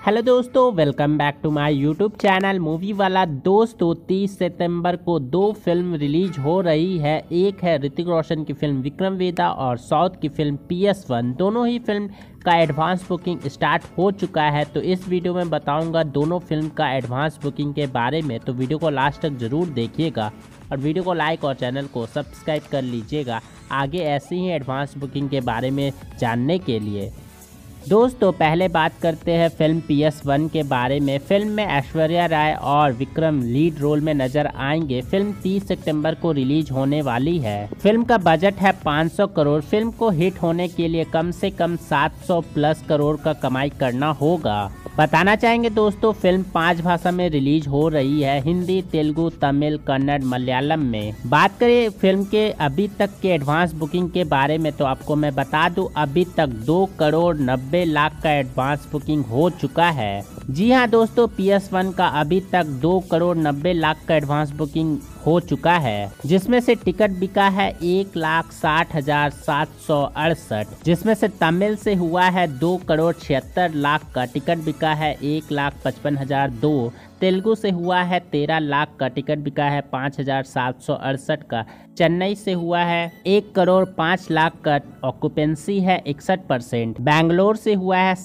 Hello दोस्तों, welcome back to my youtube channel movie वाला। दोस्तों 30 सितंबर को दो फिल्म रिलीज हो रही है। एक है ऋतिक रोशन की फिल्म विक्रम वेदा और साउथ की फिल्म PS1। दोनों ही फिल्म का एडवांस बुकिंग स्टार्ट हो चुका है। तो इस वीडियो में बताऊंगा दोनों फिल्म का एडवांस बुकिंग के बारे में। तो वीडियो को लास्ट तक ज़रूर देखिएगा और वीडियो को लाइक और चैनल को सब्सक्राइब कर लीजिएगा आगे ऐसी ही एडवांस बुकिंग के बारे में जानने के लिए। दोस्तों पहले बात करते हैं फिल्म PS1 के बारे में। फिल्म में ऐश्वर्या राय और विक्रम लीड रोल में नजर आएंगे। फिल्म 30 सितंबर को रिलीज होने वाली है। फिल्म का बजट है 500 करोड़। फिल्म को हिट होने के लिए कम से कम 700 प्लस करोड़ का कमाई करना होगा। बताना चाहेंगे दोस्तों फिल्म 5 भाषा में रिलीज हो रही है, हिंदी, तेलुगु, तमिल, कन्नड़, मलयालम में। बात करें फिल्म के अभी तक के एडवांस बुकिंग के बारे में तो आपको मैं बता दूं अभी तक 2 करोड़ 90 लाख का एडवांस बुकिंग हो चुका है। जी हाँ दोस्तों, PS1 का अभी तक 2 करोड़ 90 लाख का एडवांस बुकिंग हो चुका है, जिसमें से टिकट बिका है 1,60,768, जिसमें से तमिल से हुआ है 2 करोड़ 76 लाख का टिकट बिका है 1,55,002। तेलुगु से हुआ है 13 लाख का टिकट बिका है 5,768 का। चेन्नई से हुआ है 1 करोड़ 5 लाख का ऑक्यूपेंसी है 61%। बैंगलोर से हुआ है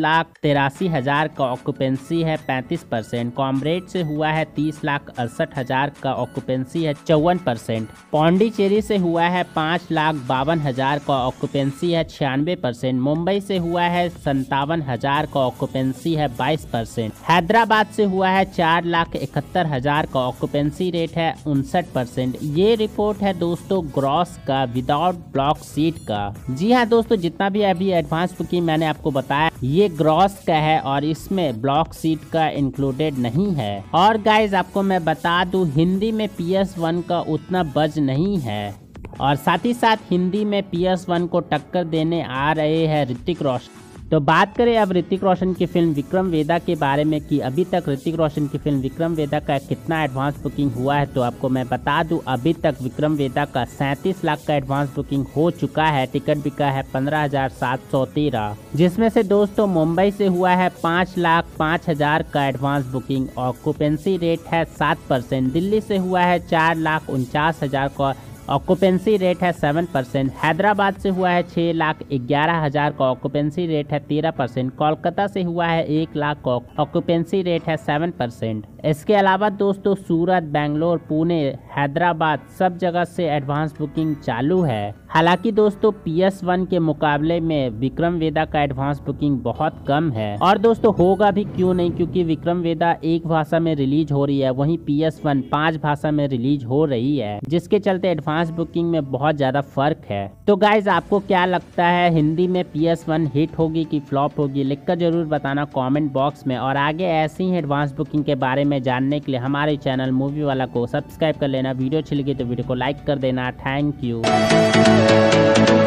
7,83,000 का ऑक्यूपेंसी है 35%। कॉमरेड से हुआ है 30,68,000 का ऑक्यूपेंसी है 54%। पौंडीचेरी से हुआ है 5,52,000 का ऑक्यूपेंसी है 96%। मुंबई से हुआ है 57,000 का ऑक्यूपेंसी है 22%। हैदराबाद से हुआ है 4,71,000 का ऑक्यूपेंसी रेट है 59%। ये रिपोर्ट है दोस्तों ग्रॉस का विदाउट ब्लॉक सीट का। जी हाँ दोस्तों, जितना भी अभी एडवांस बुकिंग मैंने आपको बताया ये ग्रॉस का है और इसमें ब्लॉक सीट का इंक्लूडेड नहीं है। और गाइज आपको मैं बता दूं हिंदी में PS1 का उतना बज नहीं है और साथ ही साथ हिंदी में PS1 को टक्कर देने आ रहे हैं ऋतिक रोशन। तो बात करें अब ऋतिक रोशन की फिल्म विक्रम वेदा के बारे में कि अभी तक ऋतिक रोशन की फिल्म विक्रम वेदा का कितना एडवांस बुकिंग हुआ है। तो आपको मैं बता दूं अभी तक विक्रम वेदा का 37 लाख का एडवांस बुकिंग हो चुका है। टिकट बिका है 15,713, जिसमें से दोस्तों मुंबई से हुआ है 5,05,000 का एडवांस बुकिंग। ऑक्यूपेंसी रेट है 7%। दिल्ली से हुआ है 4,49,000 का ऑक्यूपेंसी रेट है 7%। हैदराबाद से हुआ है 6,11,000 का ऑक्यूपेंसी रेट है 13%। कोलकाता से हुआ है 1 लाख का ऑक्यूपेंसी रेट है 7%। इसके अलावा दोस्तों सूरत, बेंगलोर, पुणे, हैदराबाद सब जगह से एडवांस बुकिंग चालू है। हालांकि दोस्तों PS1 के मुकाबले में विक्रम वेदा का एडवांस बुकिंग बहुत कम है और दोस्तों होगा भी क्यों नहीं, क्योंकि विक्रम वेदा एक भाषा में रिलीज हो रही है, वहीं PS1 5 भाषा में रिलीज हो रही है, जिसके चलते एडवांस बुकिंग में बहुत ज्यादा फर्क है। तो गाइज आपको क्या लगता है हिंदी में PS1 हिट होगी कि फ्लॉप होगी, लिखकर जरूर बताना कमेंट बॉक्स में। और आगे ऐसी ही एडवांस बुकिंग के बारे में जानने के लिए हमारे चैनल मूवी वाला को सब्सक्राइब कर लेना। वीडियो अच्छी लगी तो वीडियो को लाइक कर देना। Thank you.